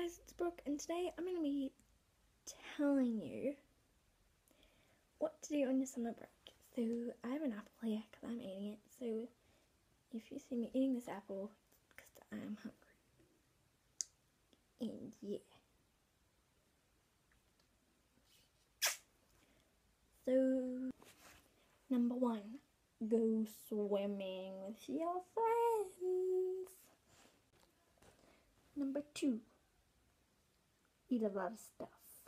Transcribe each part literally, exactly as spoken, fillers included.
guys, it's Brooke, and today I'm going to be telling you what to do on your summer break. So I have an apple here because I'm eating it, so if you see me eating this apple, it's because I am hungry. And yeah. So, number one, go swimming with your friends. Number two, eat a lot of stuff.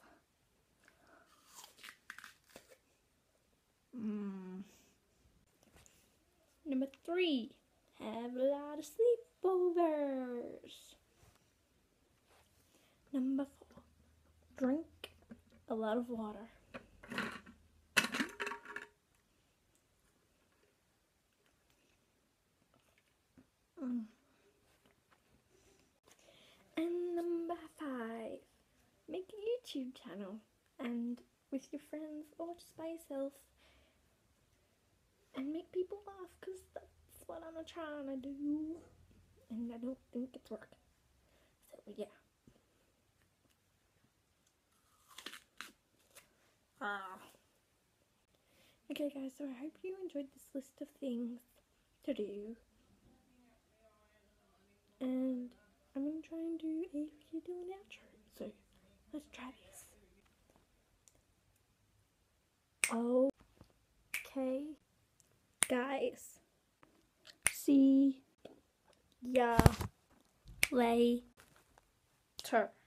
Mm. Number three, have a lot of sleepovers. Number four, drink a lot of water. Mm. And number five, make a YouTube channel, and with your friends or just by yourself, and make people laugh, because that's what I'm trying to do, and I don't think it's working. So yeah. Ah. Okay guys, so I hope you enjoyed this list of things to do, and I'm going to try and do a video and outro, so let's try this. Okay, guys, see ya later.